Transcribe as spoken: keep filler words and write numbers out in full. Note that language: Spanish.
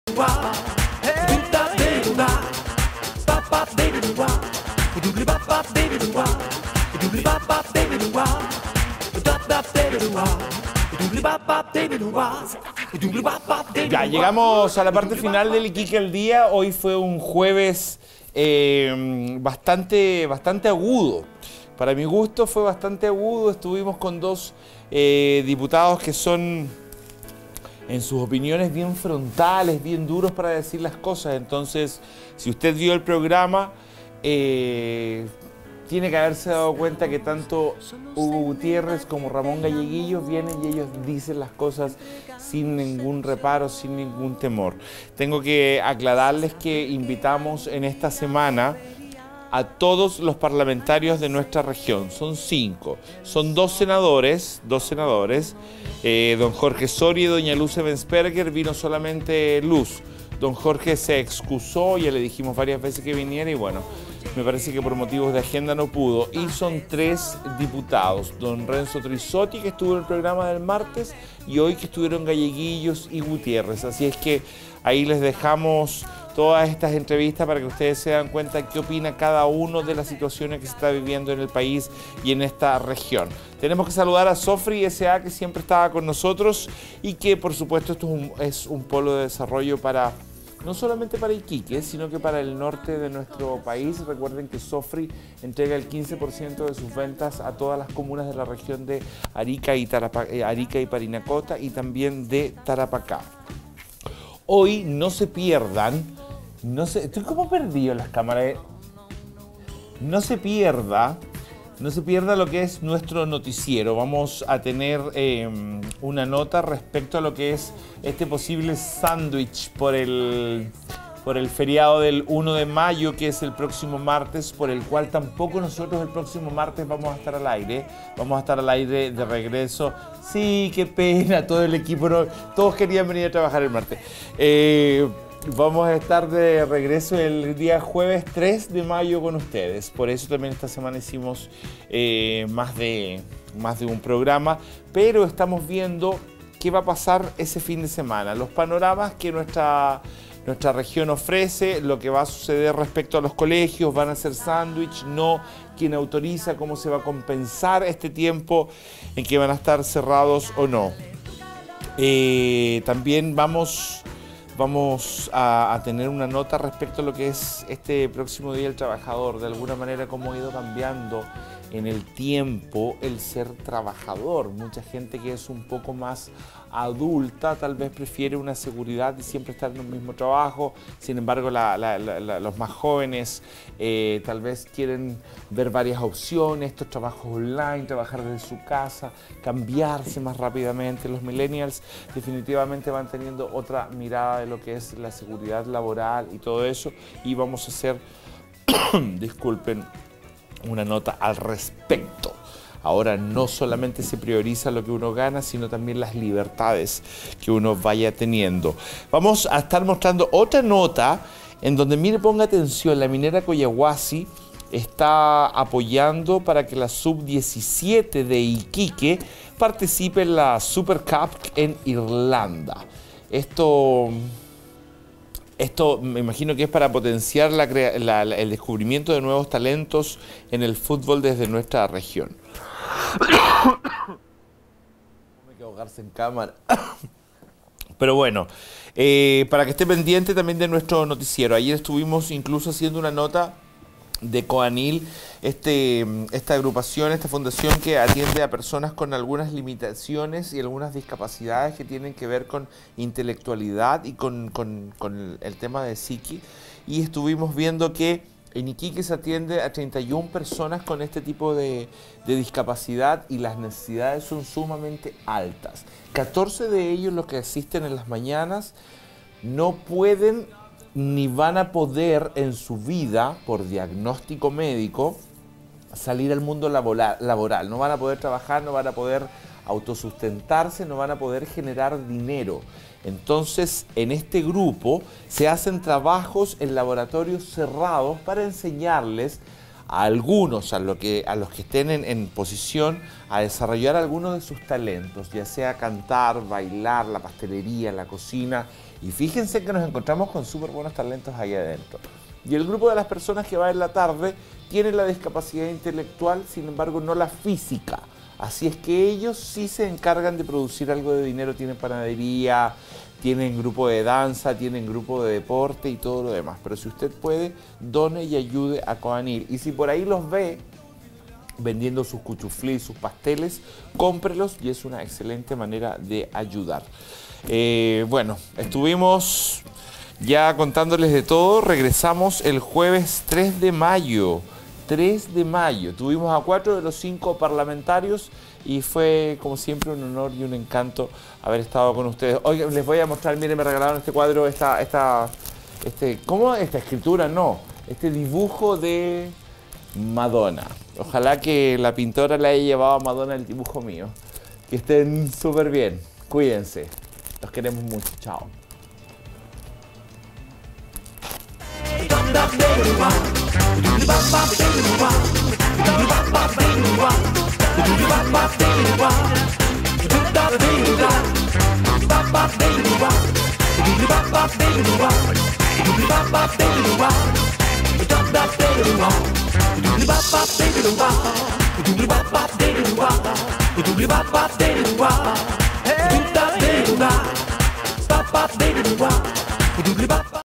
Ya, llegamos a la parte final del Iquique al Día. Hoy fue un jueves eh, bastante, bastante agudo. Para mi gusto fue bastante agudo. Estuvimos con dos eh, diputados que son, en sus opiniones, bien frontales, bien duros para decir las cosas. Entonces, si usted vio el programa, eh, tiene que haberse dado cuenta que tanto Hugo Gutiérrez como Ramón Galleguillos vienen y ellos dicen las cosas sin ningún reparo, sin ningún temor. Tengo que aclararles que invitamos en esta semana a todos los parlamentarios de nuestra región. Son cinco. Son dos senadores, dos senadores, eh, don Jorge Soria y doña Luz Ebensperger. Vino solamente Luz. Don Jorge se excusó, ya le dijimos varias veces que viniera y bueno, me parece que por motivos de agenda no pudo. Y son tres diputados, don Renzo Trisotti, que estuvo en el programa del martes, y hoy que estuvieron Galleguillos y Gutiérrez. Así es que ahí les dejamos todas estas entrevistas para que ustedes se den cuenta qué opina cada uno de las situaciones que se está viviendo en el país y en esta región. Tenemos que saludar a Sofri S A, que siempre estaba con nosotros y que por supuesto esto es un, es un polo de desarrollo para, no solamente para Iquique, sino que para el norte de nuestro país. Recuerden que Sofri entrega el quince por ciento de sus ventas a todas las comunas de la región de Arica y, Tarapa, eh, Arica y Parinacota y también de Tarapacá. Hoy no se pierdan, no se, estoy como perdido en las cámaras, no se pierda, no se pierda lo que es nuestro noticiero. Vamos a tener eh, una nota respecto a lo que es este posible sándwich por el, por el feriado del uno de mayo, que es el próximo martes, por el cual tampoco nosotros el próximo martes vamos a estar al aire. Vamos a estar al aire de regreso. Sí, qué pena, todo el equipo, no, todos querían venir a trabajar el martes. Eh, vamos a estar de regreso el día jueves tres de mayo con ustedes. Por eso también esta semana hicimos eh, más, de, más de un programa, pero estamos viendo qué va a pasar ese fin de semana, los panoramas que nuestra... Nuestra región ofrece, lo que va a suceder respecto a los colegios, van a hacer sándwich, no, quién autoriza, cómo se va a compensar este tiempo en que van a estar cerrados o no. Eh, también vamos, vamos a, a tener una nota respecto a lo que es este próximo Día del Trabajador, de alguna manera cómo ha ido cambiando en el tiempo el ser trabajador. Mucha gente que es un poco más adulta tal vez prefiere una seguridad de siempre estar en un mismo trabajo. Sin embargo, la, la, la, los más jóvenes eh, tal vez quieren ver varias opciones, estos trabajos online, trabajar desde su casa, cambiarse más rápidamente. Los millennials definitivamente van teniendo otra mirada de lo que es la seguridad laboral y todo eso, y vamos a hacer, disculpen, una nota al respecto. Ahora no solamente se prioriza lo que uno gana, sino también las libertades que uno vaya teniendo. Vamos a estar mostrando otra nota en donde, mire, ponga atención, la minera Collahuasi está apoyando para que la sub diecisiete de Iquique participe en la Super Cup en Irlanda. Esto... Esto me imagino que es para potenciar la, la, la, el descubrimiento de nuevos talentos en el fútbol desde nuestra región. No hay que ahogarse en cámara. Pero bueno, eh, para que esté pendiente también de nuestro noticiero. Ayer estuvimos incluso haciendo una nota de Coanil, este, esta agrupación, esta fundación que atiende a personas con algunas limitaciones y algunas discapacidades que tienen que ver con intelectualidad y con, con, con el tema de psiqui. Y estuvimos viendo que en Iquique se atiende a treinta y una personas con este tipo de, de discapacidad y las necesidades son sumamente altas. catorce de ellos, los que asisten en las mañanas, no pueden ni van a poder en su vida, por diagnóstico médico, salir al mundo laboral. No van a poder trabajar, no van a poder autosustentarse, no van a poder generar dinero. Entonces, en este grupo se hacen trabajos en laboratorios cerrados para enseñarles a algunos, a, lo que, a los que estén en, en posición, a desarrollar algunos de sus talentos, ya sea cantar, bailar, la pastelería, la cocina, Y fíjense que nos encontramos con súper buenos talentos ahí adentro. Y el grupo de las personas que va en la tarde tiene la discapacidad intelectual, sin embargo no la física. Así es que ellos sí se encargan de producir algo de dinero, tienen panadería, tienen grupo de danza, tienen grupo de deporte y todo lo demás. Pero si usted puede, done y ayude a Codanil. Y si por ahí los ve vendiendo sus cuchuflí, sus pasteles, cómprelos y es una excelente manera de ayudar. Eh, bueno, estuvimos ya contándoles de todo. Regresamos el jueves tres de mayo. tres de mayo. Tuvimos a cuatro de los cinco parlamentarios y fue, como siempre, un honor y un encanto haber estado con ustedes. Hoy les voy a mostrar, miren, me regalaron este cuadro, esta, esta, este, ¿cómo? Esta escritura, no, este dibujo de Madonna. Ojalá que la pintora le haya llevado a Madonna el dibujo mío. Que estén súper bien. Cuídense. Los queremos mucho. Chao. Hey,